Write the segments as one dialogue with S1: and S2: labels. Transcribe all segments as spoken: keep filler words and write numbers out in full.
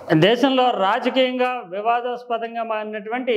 S1: దేశంలో రాజకీయంగా వివాదాస్పదంగా మారినటువంటి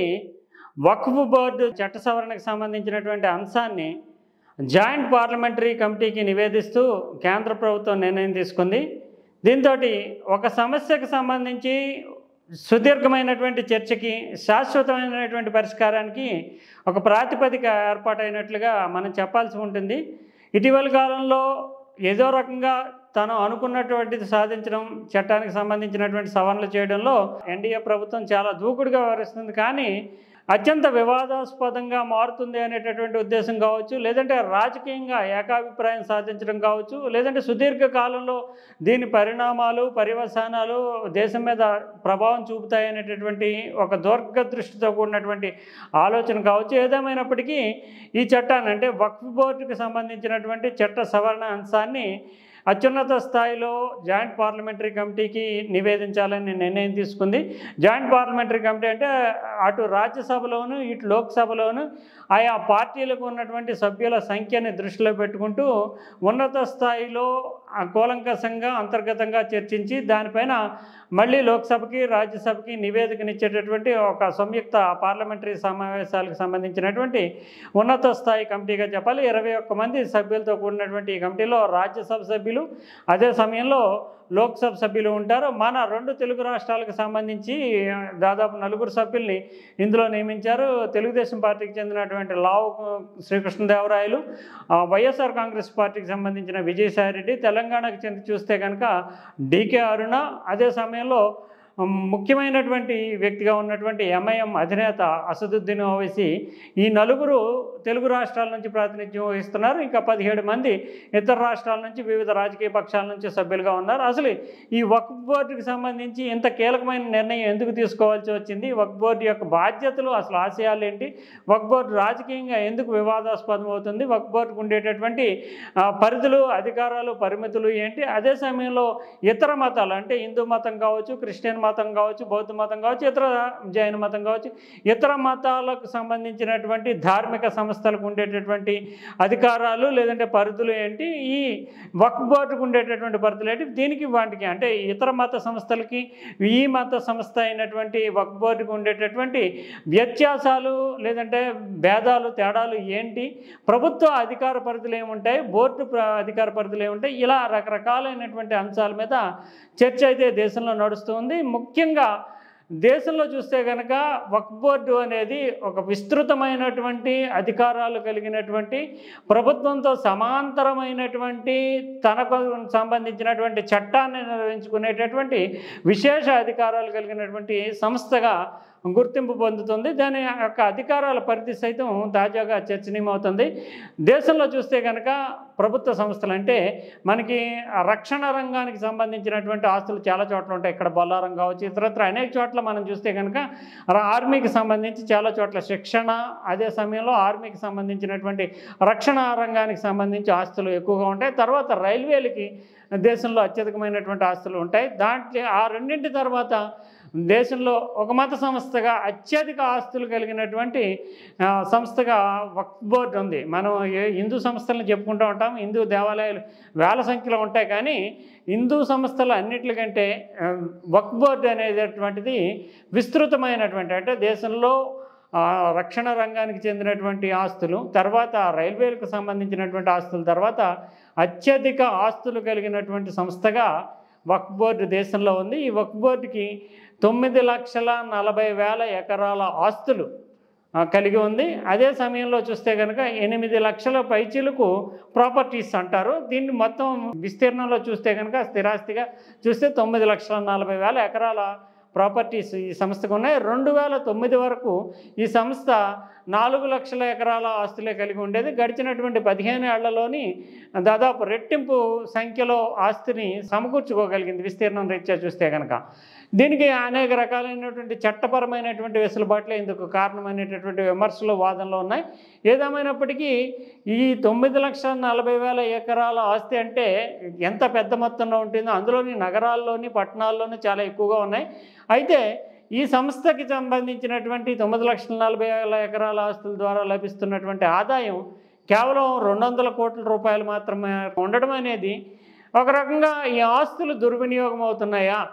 S1: వక్ఫ్ బోర్డు చట్ట సవరణకు సంబంధించినటువంటి అంశాన్ని జాయింట్ పార్లమెంటరీ కమిటీకి నివేదిస్తూ కేంద్ర ప్రభుత్వం నిర్ణయం తీసుకుంది. దీంతో ఒక సమస్యకు సంబంధించి సుదీర్ఘమైనటువంటి చర్చకి, శాశ్వతమైనటువంటి పరిష్కారానికి ఒక ప్రాతిపదిక ఏర్పాటైనట్లుగా మనం చెప్పాల్సి ఉంటుంది. ఇటీవల కాలంలో ఏదో రకంగా తను అనుకున్నటువంటిది సాధించడం, చట్టానికి సంబంధించినటువంటి సవరణలు చేయడంలో ఎన్డీఏ ప్రభుత్వం చాలా దూకుడుగా వ్యవహరిస్తుంది. కానీ అత్యంత వివాదాస్పదంగా మారుతుంది అనేటటువంటి ఉద్దేశం కావచ్చు, లేదంటే రాజకీయంగా ఏకాభిప్రాయం సాధించడం కావచ్చు, లేదంటే సుదీర్ఘ కాలంలో దీని పరిణామాలు, పర్యవసానాలు దేశం మీద ప్రభావం చూపుతాయి అనేటటువంటి ఒక దీర్ఘదృష్టితో కూడినటువంటి ఆలోచన కావచ్చు. ఏదేమైనప్పటికీ ఈ చట్టాన్ని, అంటే వక్ఫ్ బోర్డుకి సంబంధించినటువంటి చట్ట సవరణ అంశాన్ని అత్యున్నత స్థాయిలో జాయింట్ పార్లమెంటరీ కమిటీకి నివేదించాలని నిర్ణయం తీసుకుంది. జాయింట్ పార్లమెంటరీ కమిటీ అంటే అటు రాజ్యసభలోను, ఇటు లోక్సభలోను ఆయా పార్టీలకు ఉన్నటువంటి సభ్యుల సంఖ్యని దృష్టిలో పెట్టుకుంటూ ఉన్నత స్థాయిలో కూలంకషంగా అంతర్గతంగా చర్చించి దానిపైన మళ్ళీ లోక్సభకి, రాజ్యసభకి నివేదికనిచ్చేటటువంటి ఒక సంయుక్త పార్లమెంటరీ సమావేశాలకు సంబంధించినటువంటి ఉన్నత స్థాయి కమిటీగా చెప్పాలి. ఇరవై ఒక్క మంది సభ్యులతో కూడినటువంటి ఈ కమిటీలో రాజ్యసభ సభ్యులు, అదే సమయంలో లోక్సభ సభ్యులు ఉంటారు. మన రెండు తెలుగు రాష్ట్రాలకు సంబంధించి దాదాపు నలుగురు సభ్యుల్ని ఇందులో నియమించారు. తెలుగుదేశం పార్టీకి చెందినటువంటి లావు శ్రీకృష్ణదేవరాయలు, వైఎస్ఆర్ కాంగ్రెస్ పార్టీకి సంబంధించిన విజయసాయిరెడ్డి, తెలంగాణకు చెంది చూస్తే కనుక డీకే అరుణ, అదే సమయంలో ముఖ్యమైనటువంటి వ్యక్తిగా ఉన్నటువంటి ఎంఐఎం అధినేత అసదుద్దీన్ ఓవైసీ, ఈ నలుగురు తెలుగు రాష్ట్రాల నుంచి ప్రాతినిధ్యం వహిస్తున్నారు. ఇంకా పదిహేడు మంది ఇతర రాష్ట్రాల నుంచి, వివిధ రాజకీయ పక్షాల నుంచి సభ్యులుగా ఉన్నారు. అసలు ఈ వక్ఫ్ బోర్డుకి సంబంధించి ఇంత కీలకమైన నిర్ణయం ఎందుకు తీసుకోవాల్సి వచ్చింది? వక్ఫ్ బోర్డు యొక్క బాధ్యతలు, అసలు ఆశయాలు ఏంటి? వక్ఫ్ బోర్డు రాజకీయంగా ఎందుకు వివాదాస్పదం అవుతుంది? వక్ఫ్ బోర్డుకు ఉండేటటువంటి పరిధులు, అధికారాలు, పరిమితులు ఏంటి? అదే సమయంలో ఇతర మతాలు, అంటే హిందూ మతం కావచ్చు, క్రిస్టియన్ మతం కావచ్చు, బౌద్ధ మతం కావచ్చు, ఇతర జైన మతం కావచ్చు, ఇతర మతాలకు సంబంధించినటువంటి ధార్మిక సంస్థలకు ఉండేటటువంటి అధికారాలు లేదంటే పరిధులు ఏంటి? ఈ వక్ఫ్ బోర్డుకు ఉండేటటువంటి పరిధులు ఏంటి? దీనికి వాటికి, అంటే ఇతర మత సంస్థలకి ఈ మత సంస్థ అయినటువంటి వక్ఫ్ బోర్డుకు ఉండేటటువంటి వ్యత్యాసాలు లేదంటే భేదాలు, తేడాలు ఏంటి? ప్రభుత్వ అధికార పరిధులు ఏముంటాయి? బోర్డు అధికార పరిధులు ఏముంటాయి? ఇలా రకరకాలైనటువంటి అంశాల మీద చర్చ అయితే దేశంలో నడుస్తుంది. ముఖ్యంగా దేశంలో చూస్తే కనుక వక్ఫ్ బోర్డు అనేది ఒక విస్తృతమైనటువంటి అధికారాలు కలిగినటువంటి, ప్రభుత్వంతో సమాంతరమైనటువంటి, తనకు సంబంధించినటువంటి చట్టాన్ని నిర్వహించుకునేటటువంటి విశేష అధికారాలు కలిగినటువంటి సంస్థగా గుర్తింపు పొందుతుంది. దాని యొక్క అధికారాల పరిధి సైతం తాజాగా చర్చనీయమవుతుంది. దేశంలో చూస్తే కనుక ప్రభుత్వ సంస్థలు, అంటే మనకి రక్షణ రంగానికి సంబంధించినటువంటి ఆస్తులు చాలా చోట్ల ఉంటాయి. ఇక్కడ బొల్లారం కావచ్చు, ఇతరత్ర అనేక చోట్ల మనం చూస్తే కనుక ఆర్మీకి సంబంధించి చాలా చోట్ల శిక్షణ, అదే సమయంలో ఆర్మీకి సంబంధించినటువంటి రక్షణ రంగానికి సంబంధించి ఆస్తులు ఎక్కువగా ఉంటాయి. తర్వాత రైల్వేలకి దేశంలో అత్యధికమైనటువంటి ఆస్తులు ఉంటాయి. దాంట్లో ఆ రెండింటి తర్వాత దేశంలో ఒక మత సంస్థగా అత్యధిక ఆస్తులు కలిగినటువంటి సంస్థగా వక్ఫ్ బోర్డు ఉంది. మనం హిందూ సంస్థలను చెప్పుకుంటూ ఉంటాం, హిందూ దేవాలయాలు వేల సంఖ్యలో ఉంటాయి. కానీ హిందూ సంస్థలు అన్నిటికంటే వక్ఫ్ బోర్డు అనేటటువంటిది విస్తృతమైనటువంటి, అంటే దేశంలో రక్షణ రంగానికి చెందినటువంటి ఆస్తులు, తర్వాత రైల్వేలకు సంబంధించినటువంటి ఆస్తుల తర్వాత అత్యధిక ఆస్తులు కలిగినటువంటి సంస్థగా వక్ఫ్ బోర్డు దేశంలో ఉంది. ఈ వక్ఫ్ బోర్డుకి తొమ్మిది లక్షల నలభై వేల ఎకరాల ఆస్తులు కలిగి ఉంది. అదే సమయంలో చూస్తే కనుక ఎనిమిది లక్షల పైచీలకు ప్రాపర్టీస్ అంటారు. దీన్ని మొత్తం విస్తీర్ణంలో చూస్తే కనుక స్థిరాస్తిగా చూస్తే తొమ్మిది లక్షల నలభై వేల ఎకరాల ప్రాపర్టీస్ ఈ సంస్థకు ఉన్నాయి. రెండు వేల తొమ్మిది వరకు ఈ సంస్థ నాలుగు లక్షల ఎకరాల ఆస్తులే కలిగి ఉండేది. గడిచినటువంటి పదిహేను ఏళ్లలోని దాదాపు రెట్టింపు సంఖ్యలో ఆస్తిని సమకూర్చుకోగలిగింది విస్తీర్ణం రీత్యా చూస్తే కనుక. దీనికి అనేక రకాలైనటువంటి చట్టపరమైనటువంటి వెసులుబాట్లు ఇందుకు కారణమైనటువంటి విమర్శలు, వాదనలు ఉన్నాయి. ఏదేమైనప్పటికీ ఈ తొమ్మిది లక్షల నలభై వేల ఎకరాల ఆస్తి అంటే ఎంత పెద్ద మొత్తంలో ఉంటుందో, అందులోని నగరాల్లోని, పట్టణాల్లోని చాలా ఎక్కువగా ఉన్నాయి. అయితే ఈ సంస్థకి సంబంధించినటువంటి తొమ్మిది లక్షల నలభై వేల ఎకరాల ఆస్తుల ద్వారా లభిస్తున్నటువంటి ఆదాయం కేవలం రెండు వందల కోట్ల రూపాయలు మాత్రమే ఉండడం అనేది ఒక రకంగా ఈ ఆస్తులు దుర్వినియోగం అవుతున్నాయా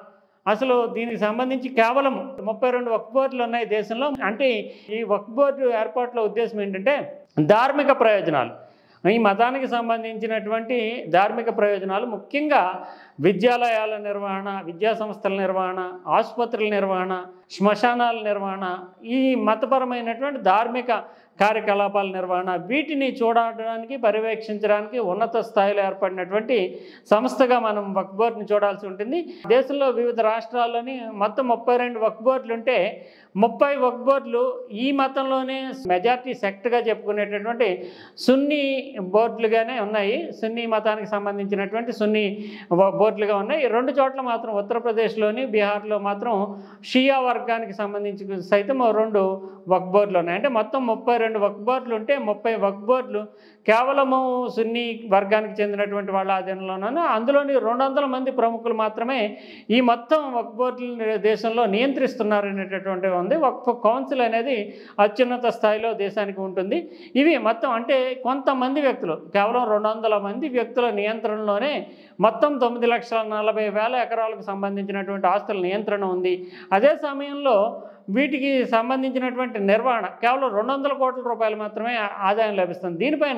S1: అసలు దీనికి సంబంధించి కేవలం ముప్పై రెండు వక్ఫ్ బోర్డులు ఉన్నాయి దేశంలో. అంటే ఈ వక్ఫ్ బోర్డు ఏర్పాటులో ఉద్దేశం ఏంటంటే ధార్మిక ప్రయోజనాలు, ఈ మతానికి సంబంధించినటువంటి ధార్మిక ప్రయోజనాలు, ముఖ్యంగా విద్యాలయాల నిర్వహణ, విద్యా సంస్థల నిర్వహణ, ఆసుపత్రుల నిర్వహణ, శ్మశానాల నిర్వహణ, ఈ మతపరమైనటువంటి ధార్మిక కార్యకలాపాల నిర్వహణ, వీటిని చూడడానికి పర్యవేక్షించడానికి ఉన్నత స్థాయిలో ఏర్పడినటువంటి సంస్థగా మనం వక్ఫ్ బోర్డుని చూడాల్సి ఉంటుంది. దేశంలో వివిధ రాష్ట్రాల్లోని మొత్తం ముప్పై రెండు వక్ఫ్ బోర్డులు ఉంటే ముప్పై వక్ఫ్ బోర్డులు ఈ మతంలోనే మెజారిటీ సెక్ట్గా చెప్పుకునేటటువంటి సున్నీ బోర్డులుగానే ఉన్నాయి. సున్నీ మతానికి సంబంధించినటువంటి సున్నీ బోర్డులుగా ఉన్నాయి. రెండు చోట్ల మాత్రం ఉత్తరప్రదేశ్లోని బీహార్లో మాత్రం షియా వర్గానికి సంబంధించి సైతం రెండు వక్ఫ్ బోర్డులు ఉన్నాయి. అంటే మొత్తం ముప్పై రెండు వక్ఫ్ బోర్డులు ఉంటే ముప్పై వక్ఫ్ బోర్డులు కేవలము సున్నీ వర్గానికి చెందినటువంటి వాళ్ళ ఆధీనంలోనూ, అందులోని రెండు వందల మంది ప్రముఖులు మాత్రమే ఈ మొత్తం వక్ఫ్ బోర్డులు దేశంలో నియంత్రిస్తున్నారు అనేటటువంటి ఉంది. వక్ఫ్ కౌన్సిల్ అనేది అత్యున్నత స్థాయిలో దేశానికి ఉంటుంది. ఇవి మొత్తం అంటే కొంతమంది వ్యక్తులు, కేవలం రెండు వందల మంది వ్యక్తుల నియంత్రణలోనే మొత్తం తొమ్మిది లక్షల నలభై వేల ఎకరాలకు సంబంధించినటువంటి ఆస్తుల నియంత్రణ ఉంది. అదే సమయంలో వీటికి సంబంధించినటువంటి నిర్వహణ కేవలం రెండు వందల కోట్ల రూపాయలు మాత్రమే ఆదాయం లభిస్తుంది. దీనిపైన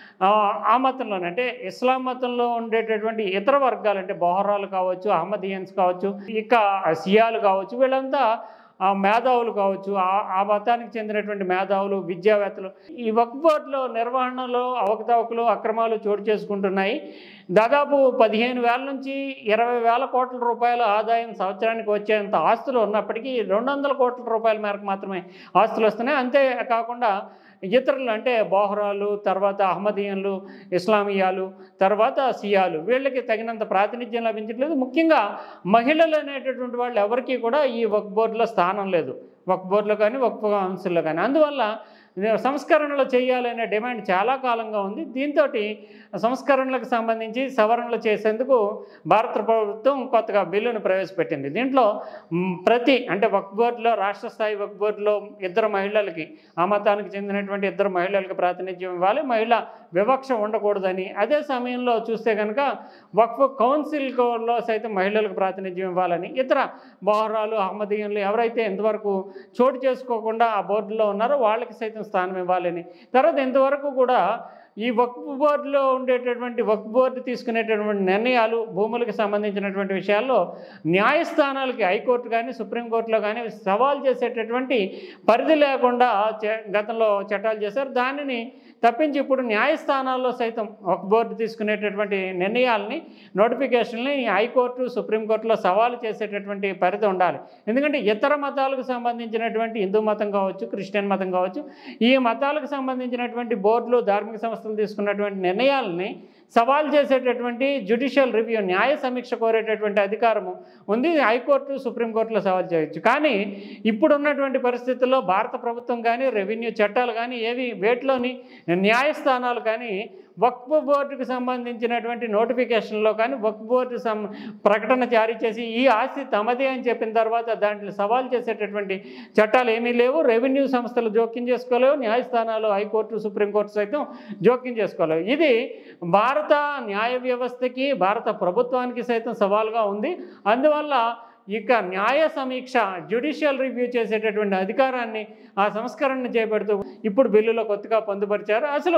S1: ఆ మతంలోనే అంటే ఇస్లాం మతంలో ఉండేటటువంటి ఇతర వర్గాలు అంటే బొహరాలు కావచ్చు, అహ్మదియన్స్ కావచ్చు, ఇక షియాలు కావచ్చు, వీళ్ళంతా ఆ మేధావులు కావచ్చు, ఆ మతానికి చెందినటువంటి మేధావులు, విద్యావేత్తలు ఈ వక్ఫ్ బోర్డులో నిర్వహణలో అవకతవకలు, అక్రమాలు చోటు చేసుకుంటున్నాయి. దాదాపు పదిహేను వేల నుంచి ఇరవై వేల కోట్ల రూపాయల ఆదాయం సంవత్సరానికి వచ్చేంత ఆస్తులు ఉన్నప్పటికీ రెండు వందల కోట్ల రూపాయల మేరకు మాత్రమే ఆస్తులు వస్తున్నాయి. అంతేకాకుండా ఇతరులు అంటే బోహరాలు, తర్వాత అహ్మదీయన్లు, ఇస్లామియాలు, తర్వాత సియాలు, వీళ్ళకి తగినంత ప్రాతినిధ్యం లభించట్లేదు. ముఖ్యంగా మహిళలు అనేటటువంటి వాళ్ళు ఎవరికీ కూడా ఈ వక్ఫ్ బోర్డులో స్థానం లేదు, వక్ఫ్ బోర్డులో కానీ వక్ఫ్ కౌన్సిల్లో కానీ. అందువల్ల సంస్కరణలు చేయాలనే డిమాండ్ చాలా కాలంగా ఉంది. దీంతో సంస్కరణలకు సంబంధించి సవరణలు చేసేందుకు భారత ప్రభుత్వం కొత్తగా బిల్లును ప్రవేశపెట్టింది. దీంట్లో ప్రతి అంటే వక్ఫ్ బోర్డులో, రాష్ట్ర స్థాయి వక్ఫ్ బోర్డులో ఇద్దరు మహిళలకి, ఆ మతానికి చెందినటువంటి ఇద్దరు మహిళలకు ప్రాతినిధ్యం ఇవ్వాలి, మహిళ వివక్ష ఉండకూడదని. అదే సమయంలో చూస్తే కనుక వక్ఫ్ కౌన్సిల్లో సైతం మహిళలకు ప్రాతినిధ్యం ఇవ్వాలని, ఇతర బొహరాలు, అహ్మదీయులు ఎవరైతే ఇంతవరకు చోటు చేసుకోకుండా ఆ బోర్డులో ఉన్నారో వాళ్ళకి సైతం స్థానం ఇవ్వాలని. తర్వాత ఇంతవరకు కూడా ఈ వక్ఫ్ బోర్డులో ఉండేటటువంటి వక్ఫ్ బోర్డు తీసుకునేటటువంటి నిర్ణయాలు, భూములకు సంబంధించినటువంటి విషయాల్లో న్యాయస్థానాలకి, హైకోర్టు కానీ సుప్రీంకోర్టులో కానీ సవాల్ చేసేటటువంటి పరిధి లేకుండా గతంలో చట్టాలు చేశారు. దానిని తప్పించి ఇప్పుడు న్యాయస్థానాల్లో సైతం వక్ఫ్ బోర్డు తీసుకునేటటువంటి నిర్ణయాలని, నోటిఫికేషన్ని హైకోర్టు సుప్రీంకోర్టులో సవాలు చేసేటటువంటి పరిధి ఉండాలి. ఎందుకంటే ఇతర మతాలకు సంబంధించినటువంటి హిందూ మతం కావచ్చు, క్రిస్టియన్ మతం కావచ్చు, ఈ మతాలకు సంబంధించినటువంటి బోర్డులు, ధార్మిక సంస్థలు తీసుకున్నటువంటి నిర్ణయాలని సవాల్ చేసేటటువంటి జ్యుడిషియల్ రివ్యూ, న్యాయ సమీక్ష కోరేటటువంటి అధికారము ఉంది. హైకోర్టు సుప్రీంకోర్టులో సవాల్ చేయొచ్చు. కానీ ఇప్పుడున్నటువంటి పరిస్థితుల్లో భారత ప్రభుత్వం కానీ, రెవెన్యూ చట్టాలు కానీ ఏవి, వేటిలోని న్యాయస్థానాలు కానీ వక్ఫ్ బోర్డుకు సంబంధించినటువంటి నోటిఫికేషన్లో కానీ వక్ఫ్ బోర్డు సం ప్రకటన జారీ చేసి ఈ ఆస్తి తమదే అని చెప్పిన తర్వాత దాంట్లో సవాల్ చేసేటటువంటి చట్టాలు ఏమీ లేవు. రెవెన్యూ సంస్థలు జోక్యం చేసుకోలేవు, న్యాయస్థానాలు, హైకోర్టు సుప్రీంకోర్టు సైతం జోక్యం చేసుకోలేవు. ఇది భారత న్యాయ వ్యవస్థకి, భారత ప్రభుత్వానికి సైతం సవాల్గా ఉంది. అందువల్ల ఇక న్యాయ సమీక్ష, జ్యుడిషియల్ రివ్యూ చేసేటటువంటి అధికారాన్ని ఆ సంస్కరణను చేపడుతూ ఇప్పుడు బిల్లులో కొత్తగా పొందుపరిచారు. అసలు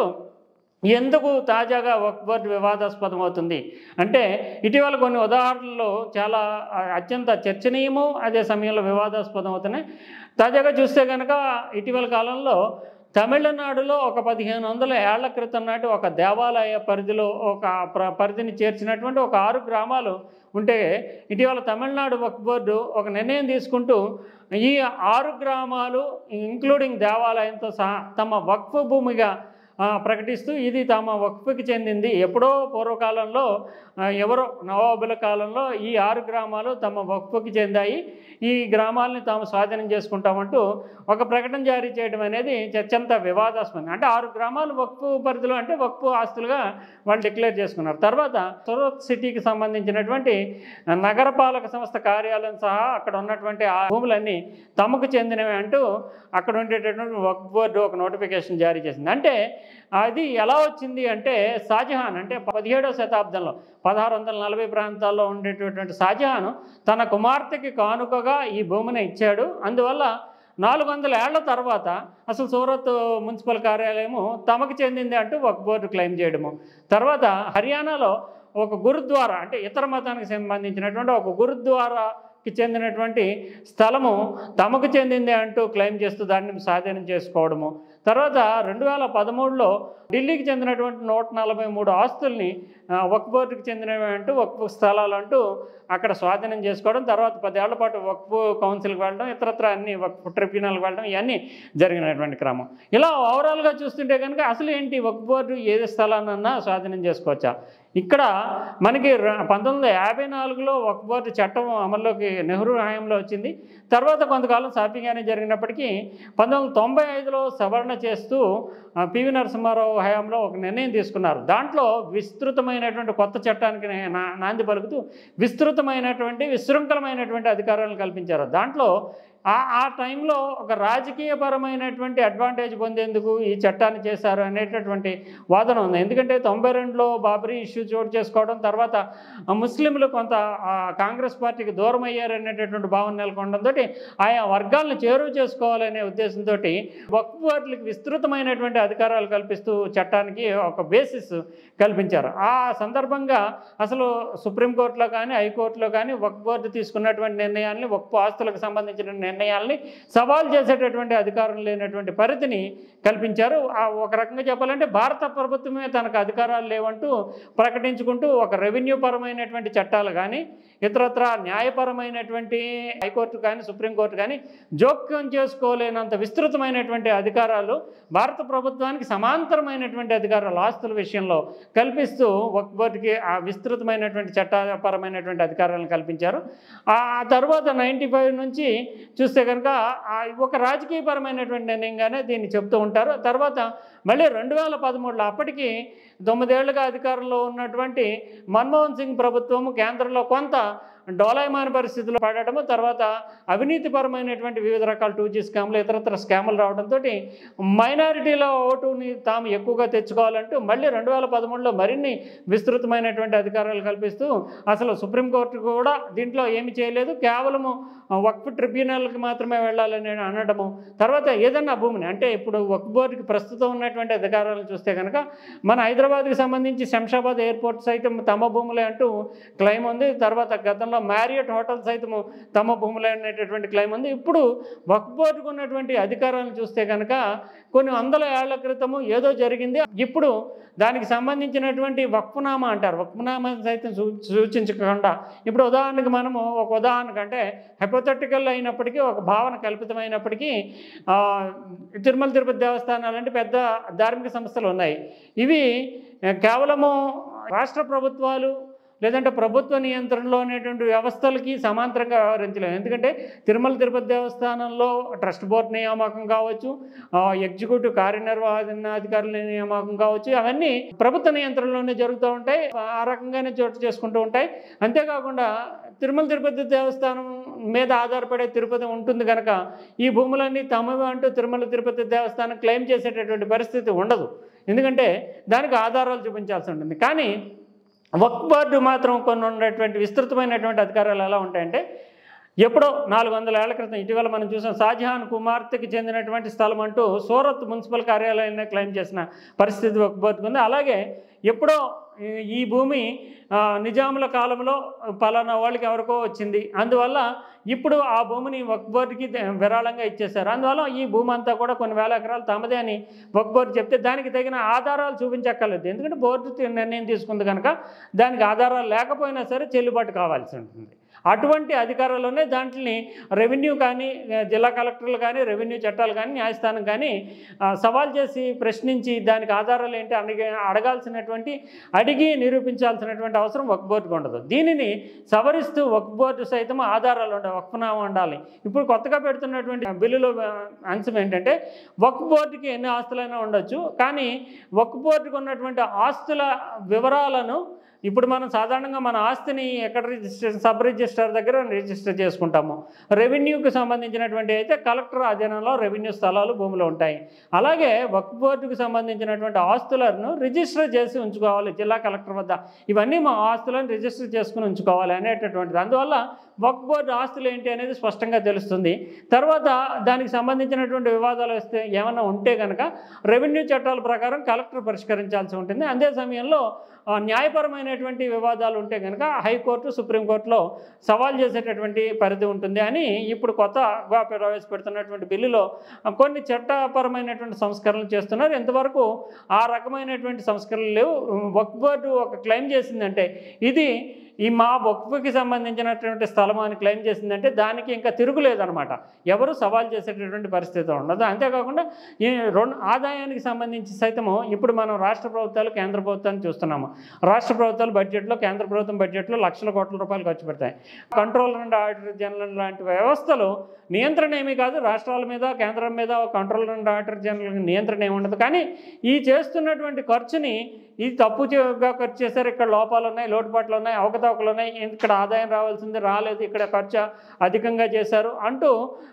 S1: ఎందుకు తాజాగా వక్ఫ్ బోర్డు వివాదాస్పదం అవుతుంది అంటే ఇటీవల కొన్ని ఉదాహరణలు చాలా అత్యంత చర్చనీయము, అదే సమయంలో వివాదాస్పదం అవుతున్నాయి. తాజాగా చూస్తే కనుక ఇటీవల కాలంలో తమిళనాడులో ఒక పదిహేను వందల ఏళ్ల క్రితం నాటి ఒక దేవాలయ పరిధిలో ఒక పరిధిని చేర్చినటువంటి ఒక ఆరు గ్రామాలు ఉంటే ఇటీవల తమిళనాడు వక్ఫ్ బోర్డు ఒక నిర్ణయం తీసుకుంటూ ఈ ఆరు గ్రామాలు ఇంక్లూడింగ్ దేవాలయంతో సహా తమ వక్ఫ్ భూమిగా ప్రకటిస్తూ ఇది తమ వక్ఫ్కి చెందింది. ఎప్పుడో పూర్వకాలంలో ఎవరో నవాబుల కాలంలో ఈ ఆరు గ్రామాలు తమ వక్ఫ్కి చెందాయి, ఈ గ్రామాలని తాము స్వాధీనం చేసుకుంటామంటూ ఒక ప్రకటన జారీ చేయడం అనేది చర్చంతా వివాదాస్పదం. అంటే ఆరు గ్రామాలు వక్ఫ్ పరిధిలో అంటే వక్ఫ్ ఆస్తులుగా వాళ్ళు డిక్లేర్ చేసుకున్నారు. తర్వాత సూరత్ సిటీకి సంబంధించినటువంటి నగరపాలక సంస్థ కార్యాలయం సహా అక్కడ ఉన్నటువంటి ఆ భూములన్నీ తమకు చెందినవి అంటూ అక్కడ ఉండేటటువంటి వక్ఫ్ బోర్డు ఒక నోటిఫికేషన్ జారీ చేసింది. అంటే అది ఎలా వచ్చింది అంటే షాజహాన్ అంటే పదిహేడవ శతాబ్దంలో పదహారు వందల నలభై ప్రాంతాల్లో ఉండేటటువంటి షాజహాన్ తన కుమార్తెకి కానుకగా ఈ భూమిని ఇచ్చాడు. అందువల్ల నాలుగు వందల ఏళ్ల తర్వాత అసలు సూరత్ మున్సిపల్ కార్యాలయము తమకు చెందింది అంటూ వక్ఫ్ బోర్డు క్లెయిమ్ చేయడము. తర్వాత హర్యానాలో ఒక గురుద్వారా అంటే ఇతర మతానికి సంబంధించినటువంటి ఒక గురుద్వారాకి చెందినటువంటి స్థలము తమకు చెందింది అంటూ క్లెయిమ్ చేస్తూ దాన్ని స్వాధీనం చేసుకోవడము. తర్వాత రెండు వేల పదమూడులో ఢిల్లీకి చెందినటువంటి నూట నలభై మూడు ఆస్తుల్ని వక్ఫ్ బోర్డుకి చెందినవి అంటూ వక్ఫ్ స్థలాలు అంటూ అక్కడ స్వాధీనం చేసుకోవడం. తర్వాత పదేళ్ల పాటు వక్ఫ్ కౌన్సిల్కి వెళ్ళడం, ఇతరత్ర అన్ని వక్ఫ్ ట్రిబ్యునల్కి వెళ్ళడం, ఇవన్నీ జరిగినటువంటి క్రమం. ఇలా ఓవరాల్గా చూస్తుంటే కనుక అసలు ఏంటి వక్ఫ్ బోర్డు ఏది స్థలాన్నన్నా స్వాధీనం చేసుకోవచ్చా? ఇక్కడ మనకి పంతొమ్మిది వందల యాభై నాలుగులో వక్ఫ్ బోర్డు చట్టం అమల్లోకి నెహ్రూ హయాంలో వచ్చింది. తర్వాత కొంతకాలం సాఫీగానే జరిగినప్పటికీ పంతొమ్మిది వందల తొంభై ఐదులో సవరణ చేస్తూ పివి నరసింహారావు హయాంలో ఒక నిర్ణయం తీసుకున్నారు. దాంట్లో విస్తృతమైనటువంటి కొత్త చట్టానికి నాంది పలుకుతూ విస్తృతమైనటువంటి విశృంఖలమైనటువంటి అధికారాలను కల్పించారు. దాంట్లో ఆ ఆ టైంలో ఒక రాజకీయపరమైనటువంటి అడ్వాంటేజ్ పొందేందుకు ఈ చట్టాన్ని చేశారు అనేటటువంటి వాదన ఉంది. ఎందుకంటే తొంభై రెండులో బాబరీ ఇష్యూ చోటు చేసుకోవడం, తర్వాత ముస్లింలు కొంత కాంగ్రెస్ పార్టీకి దూరం అయ్యారనేటటువంటి భావన నెలకొనడంతో ఆయా వర్గాలను చేరువ చేసుకోవాలనే ఉద్దేశంతో వక్ఫ్ బోర్డులకు విస్తృతమైనటువంటి అధికారాలు కల్పిస్తూ చట్టానికి ఒక బేసిస్ కల్పించారు. ఆ సందర్భంగా అసలు సుప్రీంకోర్టులో కానీ హైకోర్టులో కానీ వక్ఫ్ బోర్డు తీసుకున్నటువంటి నిర్ణయాల్ని వక్ఫ్ ఆస్తులకు సంబంధించిన నిర్ణయాల్ని సవాల్ చేసేటటువంటి అధికారం లేనటువంటి పరిధిని కల్పించారు. ఒక రకంగా చెప్పాలంటే భారత ప్రభుత్వమే తనకు అధికారాలు లేవంటూ ప్రకటించుకుంటూ ఒక రెవెన్యూ పరమైనటువంటి చట్టాలు కానీ ఇతరత్ర న్యాయపరమైనటువంటి హైకోర్టు కానీ సుప్రీంకోర్టు కానీ జోక్యం చేసుకోలేనంత విస్తృతమైనటువంటి అధికారాలు భారత ప్రభుత్వానికి సమాంతరమైనటువంటి అధికారాలు ఆస్తుల విషయంలో కల్పిస్తూ వక్ఫ్ బోర్డుకి ఆ విస్తృతమైనటువంటి చట్టపరమైనటువంటి అధికారాలను కల్పించారు. ఆ తర్వాత నైంటీ ఫైవ్ నుంచి చూస్తే కనుక ఒక రాజకీయపరమైనటువంటి నిర్ణయంగానే దీన్ని చెప్తూ ఉంటారు. తర్వాత మళ్ళీ రెండు వేల పదమూడులో అప్పటికి తొమ్మిదేళ్లుగా అధికారంలో ఉన్నటువంటి మన్మోహన్ సింగ్ ప్రభుత్వము కేంద్రంలో కొంత డోలాయమాన పరిస్థితుల్లో పడటము, తర్వాత అవినీతిపరమైనటువంటి వివిధ రకాల టూ జీ స్కామ్లు ఇతరత్ర స్కాములు రావడంతో మైనారిటీల ఓటుని తాము ఎక్కువగా తెచ్చుకోవాలంటూ మళ్ళీ రెండు వేల పదమూడులో మరిన్ని విస్తృతమైనటువంటి అధికారాలు కల్పిస్తూ అసలు సుప్రీంకోర్టు కూడా దీంట్లో ఏమి చేయలేదు, కేవలము వక్ఫ్ ట్రిబ్యునల్కి మాత్రమే వెళ్ళాలని అనడము. తర్వాత ఏదన్నా భూమిని అంటే ఇప్పుడు వక్ఫ్ బోర్డుకి ప్రస్తుతం ఉన్నటువంటి అధికారాలను చూస్తే కనుక మన హైదరాబాద్కి సంబంధించి శంషాబాద్ ఎయిర్పోర్ట్ సైతం తమ భూములే అంటూ క్లెయిమ్ ఉంది. తర్వాత గతంలో మ్యారియట్ హోటల్ సైతము తమ భూములే అనేటటువంటి క్లెయిమ్ ఉంది. ఇప్పుడు వక్ఫ్ బోర్డుకు ఉన్నటువంటి అధికారాలను చూస్తే కనుక కొన్ని వందల ఏళ్ల క్రితము ఏదో జరిగింది, ఇప్పుడు దానికి సంబంధించినటువంటి వక్ఫ్నామా అంటారు, వక్ఫ్నామా సైతం సూచించకుండా ఇప్పుడు ఉదాహరణకు మనము ఒక ఉదాహరణకు అంటే హైపోథెటికల్ అయినప్పటికీ ఒక భావన కల్పితమైనప్పటికీ తిరుమల తిరుపతి దేవస్థానాలు అంటే పెద్ద ధార్మిక సంస్థలు ఉన్నాయి. ఇవి కేవలము రాష్ట్ర ప్రభుత్వాలు లేదంటే ప్రభుత్వ నియంత్రణలో అనేటువంటి వ్యవస్థలకి సమాంతరంగా వ్యవహరించలేము. ఎందుకంటే తిరుమల తిరుపతి దేవస్థానంలో ట్రస్ట్ బోర్డు నియామకం కావచ్చు, ఎగ్జిక్యూటివ్ కార్యనిర్వహణాధికారుల నియామకం కావచ్చు, అవన్నీ ప్రభుత్వ నియంత్రణలోనే జరుగుతూ ఉంటాయి, ఆ రకంగానే చోటు చేసుకుంటూ ఉంటాయి. అంతేకాకుండా తిరుమల తిరుపతి దేవస్థానం మీద ఆధారపడే తిరుపతి ఉంటుంది కనుక ఈ భూములన్నీ తమవి అంటూ తిరుమల తిరుపతి దేవస్థానం క్లెయిమ్ చేసేటటువంటి పరిస్థితి ఉండదు, ఎందుకంటే దానికి ఆధారాలు చూపించాల్సి ఉంటుంది. కానీ వక్ఫ్ బోర్డు మాత్రం కొన్ని ఉన్నటువంటి విస్తృతమైనటువంటి అధికారాలు ఎలా ఉంటాయంటే ఎప్పుడో నాలుగు వందల ఏళ్ల క్రితం ఇటీవల మనం చూసాం షాజహాన్ కుమార్తెకి చెందినటువంటి స్థలం అంటూ సూరత్ మున్సిపల్ కార్యాలయాన్ని క్లెయిమ్ చేసిన పరిస్థితి వక్ఫ్ బోర్డుకు ఉంది. అలాగే ఎప్పుడో ఈ భూమి నిజాముల కాలంలో పలానా వాళ్ళకి ఎవరికో వచ్చింది, అందువల్ల ఇప్పుడు ఆ భూమిని వక్ఫ్ బోర్డుకి విరాళంగా ఇచ్చేశారు. అందువల్ల ఈ భూమి అంతా కూడా కొన్ని వేల ఎకరాలు తమదే అని వక్ఫ్ బోర్డు చెప్తే దానికి తగిన ఆధారాలు చూపించక్కర్లేదు, ఎందుకంటే బోర్డు నిర్ణయం తీసుకుంది కనుక దానికి ఆధారాలు లేకపోయినా సరే చెల్లుబాటు కావాల్సి ఉంటుంది. అటువంటి అధికారాల్లోనే దాంట్ని రెవెన్యూ కానీ జిల్లా కలెక్టర్లు కానీ రెవెన్యూ చట్టాలు కానీ న్యాయస్థానం కానీ సవాల్ చేసి ప్రశ్నించి దానికి ఆధారాలు ఏంటి అడిగి అడగాల్సినటువంటి అడిగి నిరూపించాల్సినటువంటి అవసరం వక్ఫ్ బోర్డుకు ఉండదు. దీనిని సవరిస్తూ వక్ఫ్ బోర్డు సైతం ఆధారాలు ఉండాలి, వక్ఫ్నామా ఉండాలి. ఇప్పుడు కొత్తగా పెడుతున్నటువంటి బిల్లులో అంశం ఏంటంటే వక్ఫ్ బోర్డుకి ఎన్ని ఆస్తులైనా ఉండొచ్చు, కానీ వక్ఫ్ బోర్డుకు ఉన్నటువంటి ఆస్తుల వివరాలను ఇప్పుడు మనం సాధారణంగా మన ఆస్తిని ఎక్కడ రిజిస్టర్ సబ్ రిజిస్టర్ దగ్గర రిజిస్టర్ చేసుకుంటాము. రెవెన్యూకి సంబంధించినటువంటి అయితే కలెక్టర్ అధీనంలో రెవెన్యూ స్థలాలు భూములు ఉంటాయి. అలాగే వక్ఫ్ బోర్డుకు సంబంధించినటువంటి ఆస్తులను రిజిస్టర్ చేసి ఉంచుకోవాలి జిల్లా కలెక్టర్ వద్ద. ఇవన్నీ మా ఆస్తులను రిజిస్టర్ చేసుకుని ఉంచుకోవాలి అనేటటువంటిది. అందువల్ల వక్ఫ్ బోర్డు ఆస్తులు ఏంటి అనేది స్పష్టంగా తెలుస్తుంది. తర్వాత దానికి సంబంధించినటువంటి వివాదాలు వస్తే ఏమైనా ఉంటే కనుక రెవెన్యూ చట్టాల ప్రకారం కలెక్టర్ పరిష్కరించాల్సి ఉంటుంది. అదే సమయంలో న్యాయపరమైనటువంటి వివాదాలు ఉంటే కనుక హైకోర్టు, సుప్రీంకోర్టులో సవాల్ చేసేటటువంటి పరిధి ఉంటుంది అని ఇప్పుడు కొత్తగా ప్రవేశపెడుతున్నటువంటి బిల్లులో కొన్ని చట్టపరమైనటువంటి సంస్కరణలు చేస్తున్నారు. ఇంతవరకు ఆ రకమైనటువంటి సంస్కరణలు లేవు. వక్ఫ్ బోర్డు ఒక క్లెయిమ్ చేసిందంటే ఇది ఈ మా వక్ఫ్కి సంబంధించినటువంటి స్థలం అని క్లెయిమ్ చేసిందంటే దానికి ఇంకా తిరుగులేదనమాట. ఎవరు సవాల్ చేసేటటువంటి పరిస్థితి ఉండదు. అంతేకాకుండా ఈ రెండు ఆదాయానికి సంబంధించి సైతము ఇప్పుడు మనం రాష్ట్ర ప్రభుత్వాలు, కేంద్ర ప్రభుత్వాన్ని చూస్తున్నాము. రాష్ట్ర ప్రభుత్వాలు బడ్జెట్లో, కేంద్ర ప్రభుత్వం బడ్జెట్లో లక్షల కోట్ల రూపాయలు ఖర్చు పెడతాయి. కంట్రోలర్ అండ్ ఆడిటర్ జనరల్ లాంటి వ్యవస్థలు నియంత్రణ ఏమీ కాదు. రాష్ట్రాల మీద, కేంద్రం మీద కంట్రోలర్ అండ్ ఆడిటర్ జనరల్ నియంత్రణ ఏమి ఉండదు. కానీ ఈ చేస్తున్నటువంటి ఖర్చుని ఇది తప్పుగా ఖర్చు చేశారు, ఇక్కడ లోపాలు ఉన్నాయి, లోటుపాట్లు ఉన్నాయి, అవకతవకలు ఉన్నాయి, ఇక్కడ ఆదాయం రావాల్సింది రాలేదు, ఇక్కడ ఖర్చు అధికంగా చేశారు అంటూ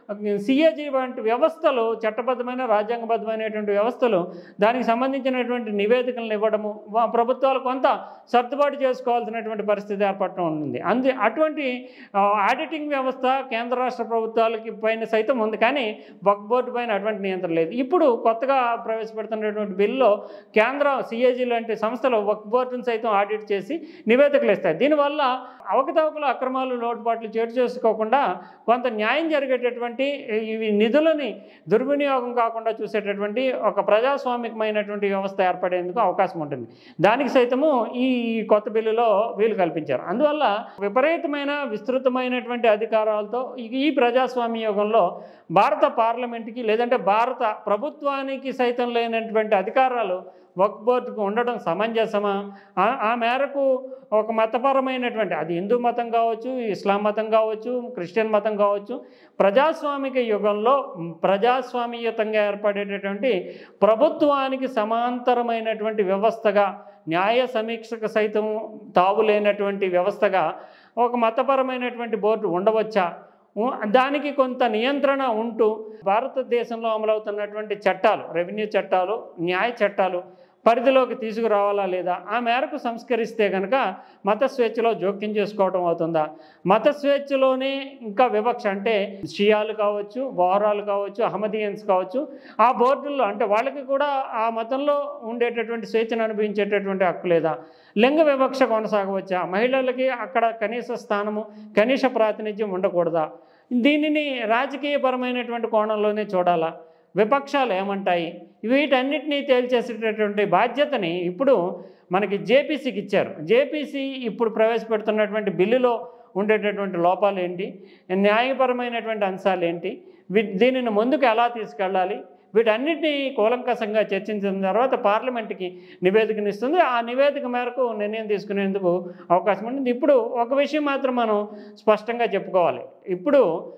S1: సిఏజీ వంటి వ్యవస్థలు, చట్టబద్ధమైన రాజ్యాంగబద్ధమైనటువంటి వ్యవస్థలు దానికి సంబంధించినటువంటి నివేదికలను ఇవ్వడము, ప్రభుత్వాలు కొంత సర్దుబాటు చేసుకోవాల్సినటువంటి పరిస్థితి ఏర్పడటం ఉంది. అందు అటువంటి ఆడిటింగ్ వ్యవస్థ కేంద్ర రాష్ట్ర ప్రభుత్వాలకి పైన సైతం ఉంది. కానీ వక్ఫ్ బోర్డు పైన అటువంటి నియంత్రణ లేదు. ఇప్పుడు కొత్తగా ప్రవేశపెడుతున్నటువంటి బిల్లులో కేంద్ర సిఏజీ లాంటి సంస్థలు వక్ఫ్ బోర్డును సైతం ఆడిట్ చేసి నివేదికలు ఇస్తాయి. దీనివల్ల అవకతవకలు, అక్రమాలు, లోటుపాట్లు చేటు చేసుకోకుండా కొంత న్యాయం జరిగేటటువంటి ఇవి నిధులని దుర్వినియోగం కాకుండా చూసేటటువంటి ఒక ప్రజాస్వామికమైనటువంటి వ్యవస్థ ఏర్పడేందుకు అవకాశం ఉంటుంది. దానికి సైతము ఈ కొత్త బిల్లులో వీలు కల్పించారు. అందువల్ల విపరీతమైన విస్తృతమైనటువంటి అధికారాలతో ఈ ప్రజాస్వామ్య యుగంలో భారత పార్లమెంటుకి లేదంటే భారత ప్రభుత్వానికి సైతం లేనటువంటి అధికారాలు వక్ఫ్ బోర్డుకు ఉండడం సమంజసమా? ఆ మేరకు ఒక మతపరమైనటువంటి, అది హిందూ మతం కావచ్చు, ఇస్లాం మతం కావచ్చు, క్రిస్టియన్ మతం కావచ్చు, ప్రజాస్వామిక యుగంలో ప్రజాస్వామ్యయుతంగా ఏర్పడేటటువంటి ప్రభుత్వానికి సమాంతరమైనటువంటి వ్యవస్థగా, న్యాయ సమీక్షకు సైతం తావులేనటువంటి వ్యవస్థగా ఒక మతపరమైనటువంటి బోర్డు ఉండవచ్చా? దానికి కొంత నియంత్రణ ఉంటూ భారతదేశంలో అమలవుతున్నటువంటి చట్టాలు, రెవెన్యూ చట్టాలు, న్యాయ చట్టాలు పరిధిలోకి తీసుకురావాలా లేదా? ఆ మేరకు సంస్కరిస్తే కనుక మత స్వేచ్ఛలో జోక్యం చేసుకోవడం అవుతుందా? మత స్వేచ్ఛలోనే ఇంకా వివక్ష, అంటే షియాలు కావచ్చు, బోహరాలు కావచ్చు, అహ్మదీయన్స్ కావచ్చు, ఆ బోర్డుల్లో అంటే వాళ్ళకి కూడా ఆ మతంలో ఉండేటటువంటి స్వేచ్ఛను అనుభవించేటటువంటి హక్కు లేదా? లింగ వివక్ష కొనసాగవచ్చా? మహిళలకి అక్కడ కనీస స్థానము, కనీస ప్రాతినిధ్యం ఉండకూడదా? దీనిని రాజకీయపరమైనటువంటి కోణంలోనే చూడాలా? విపక్షాలు ఏమంటాయి? వీటన్నిటినీ తేల్చేసేటటువంటి బాధ్యతని ఇప్పుడు మనకి జేపీసీకి ఇచ్చారు. జేపీసీ ఇప్పుడు ప్రవేశపెడుతున్నటువంటి బిల్లులో ఉండేటటువంటి లోపాలు ఏంటి, న్యాయపరమైనటువంటి అంశాలు ఏంటి, దీనిని ముందుకు ఎలా తీసుకెళ్ళాలి, వీటన్నిటినీ కూలంకషంగా చర్చించిన తర్వాత పార్లమెంటుకి నివేదికనిస్తుంది. ఆ నివేదిక మేరకు నిర్ణయం తీసుకునేందుకు అవకాశం ఉంటుంది. ఇప్పుడు ఒక విషయం మాత్రం మనం స్పష్టంగా చెప్పుకోవాలి. ఇప్పుడు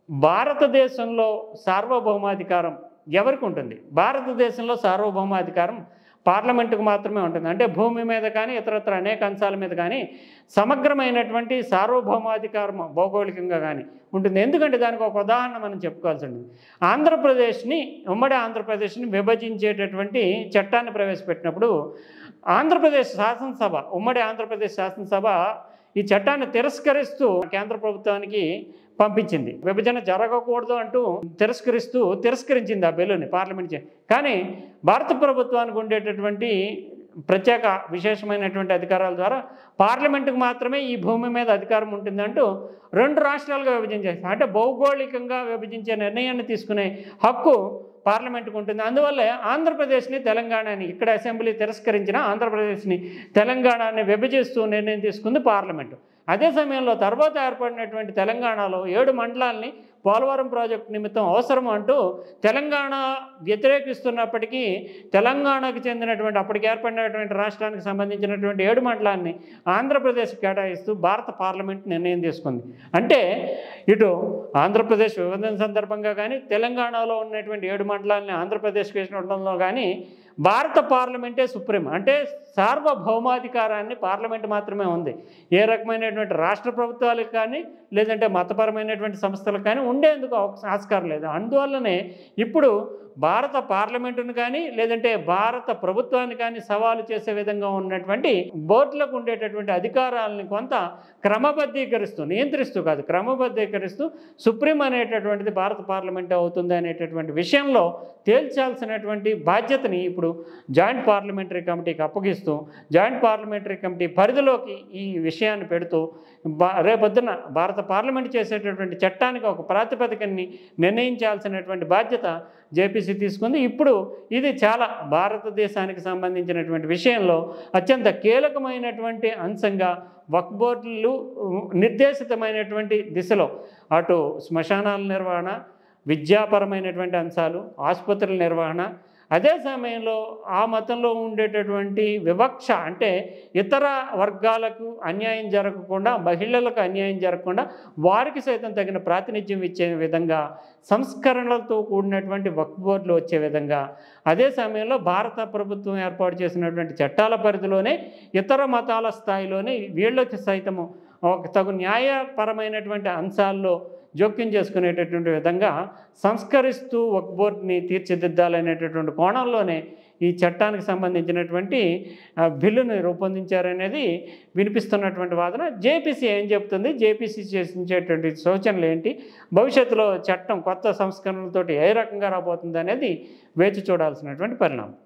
S1: భారతదేశంలో సార్వభౌమాధికారం ఎవరికి ఉంటుంది? భారతదేశంలో సార్వభౌమాధికారం పార్లమెంటుకు మాత్రమే ఉంటుంది. అంటే భూమి మీద కానీ ఇతరత్ర అనేక అంశాల మీద కానీ సమగ్రమైనటువంటి సార్వభౌమాధికారం భౌగోళికంగా కానీ ఉంటుంది. ఎందుకంటే దానికి ఒక ఉదాహరణ మనం చెప్పుకోవాల్సి ఉంటుంది. ఆంధ్రప్రదేశ్ని, ఉమ్మడి ఆంధ్రప్రదేశ్ని విభజించేటటువంటి చట్టాన్ని ప్రవేశపెట్టినప్పుడు ఆంధ్రప్రదేశ్ శాసనసభ, ఉమ్మడి ఆంధ్రప్రదేశ్ శాసనసభ ఈ చట్టాన్ని తిరస్కరిస్తూ కేంద్ర ప్రభుత్వానికి పంపించింది. విభజన జరగకూడదు అంటూ తిరస్కరిస్తూ తిరస్కరించింది ఆ బిల్లుని పార్లమెంట్. కానీ భారత ప్రభుత్వానికి ఉండేటటువంటి ప్రత్యేక విశేషమైనటువంటి అధికారాల ద్వారా పార్లమెంటుకు మాత్రమే ఈ భూమి మీద అధికారం ఉంటుందంటూ రెండు రాష్ట్రాలుగా విభజించేస్తాం. అంటే భౌగోళికంగా విభజించే నిర్ణయాన్ని తీసుకునే హక్కు పార్లమెంటుకు ఉంటుంది. అందువల్లే ఆంధ్రప్రదేశ్ని, తెలంగాణని ఇక్కడ అసెంబ్లీ తిరస్కరించిన ఆంధ్రప్రదేశ్ని, తెలంగాణని విభజిస్తూ నిర్ణయం తీసుకుంది పార్లమెంటు. అదే సమయంలో తర్వాత ఏర్పడినటువంటి తెలంగాణలో ఏడు మండలాల్ని పోలవరం ప్రాజెక్టు నిమిత్తం అవసరం అంటూ తెలంగాణ వ్యతిరేకిస్తున్నప్పటికీ తెలంగాణకు చెందినటువంటి అప్పటికి ఏర్పడినటువంటి రాష్ట్రానికి సంబంధించినటువంటి ఏడు మండలాన్ని ఆంధ్రప్రదేశ్కి కేటాయిస్తూ భారత పార్లమెంట్ నిర్ణయం తీసుకుంది. అంటే ఇటు ఆంధ్రప్రదేశ్ విభజన సందర్భంగా కానీ తెలంగాణలో ఉన్నటువంటి ఏడు మండలాన్ని ఆంధ్రప్రదేశ్కి వేసినడంలో కానీ భారత పార్లమెంటే సుప్రీం. అంటే సార్వభౌమాధికారాన్ని పార్లమెంట్ మాత్రమే ఉంది. ఏ రకమైనటువంటి రాష్ట్ర ప్రభుత్వాలకు కానీ లేదంటే మతపరమైనటువంటి సంస్థలకు కానీ ఉండేందుకు ఆస్కారం లేదు. అందువల్లనే ఇప్పుడు భారత పార్లమెంటును కానీ లేదంటే భారత ప్రభుత్వాన్ని కానీ సవాలు చేసే విధంగా ఉన్నటువంటి బోర్డులకు ఉండేటటువంటి అధికారాలని కొంత క్రమబద్ధీకరిస్తూ, నియంత్రిస్తూ కాదు క్రమబద్ధీకరిస్తూ సుప్రీం అనేటటువంటిది భారత పార్లమెంట్ అవుతుంది అనేటటువంటి విషయంలో తేల్చాల్సినటువంటి బాధ్యతని ఇప్పుడు జాయింట్ పార్లమెంటరీ కమిటీకి అప్పగిస్తూ జాయింట్ పార్లమెంటరీ కమిటీ పరిధిలోకి ఈ విషయాన్ని పెడుతూ బా రేపొద్దున భారత పార్లమెంట్ చేసేటటువంటి చట్టానికి ఒక ప్రాతిపదికని నిర్ణయించాల్సినటువంటి బాధ్యత జేపీసీ తీసుకుంది. ఇప్పుడు ఇది చాలా భారతదేశానికి సంబంధించినటువంటి విషయంలో అత్యంత కీలకమైనటువంటి అంశంగా వక్ఫ్ బోర్డులు నిర్దేశితమైనటువంటి దిశలో అటు శ్మశానాల నిర్వహణ, విద్యాపరమైనటువంటి అంశాలు, ఆసుపత్రుల నిర్వహణ, అదే సమయంలో ఆ మతంలో ఉండేటటువంటి వివక్ష అంటే ఇతర వర్గాలకు అన్యాయం జరగకుండా, మహిళలకు అన్యాయం జరగకుండా వారికి సైతం తగిన ప్రాతినిధ్యం ఇచ్చే విధంగా సంస్కరణలతో కూడినటువంటి వక్ఫ్ బోర్డులు వచ్చే విధంగా, అదే సమయంలో భారత ప్రభుత్వం ఏర్పాటు చేసినటువంటి చట్టాల పరిధిలోనే ఇతర మతాల స్థాయిలోనే వీళ్ళకి సైతము ఒక తగు న్యాయపరమైనటువంటి అంశాల్లో జోక్యం చేసుకునేటటువంటి విధంగా సంస్కరిస్తూ వక్ఫ్ బోర్డుని తీర్చిదిద్దాలనేటటువంటి కోణంలోనే ఈ చట్టానికి సంబంధించినటువంటి బిల్లుని రూపొందించారనేది వినిపిస్తున్నటువంటి వాదన. జేపీసీ ఏం చెప్తుంది, జేపీసీ చేసించేటువంటి సూచనలు ఏంటి, భవిష్యత్తులో చట్టం కొత్త సంస్కరణలతోటి ఏ రకంగా రాబోతుంది అనేది వేచి చూడాల్సినటువంటి పరిణామం.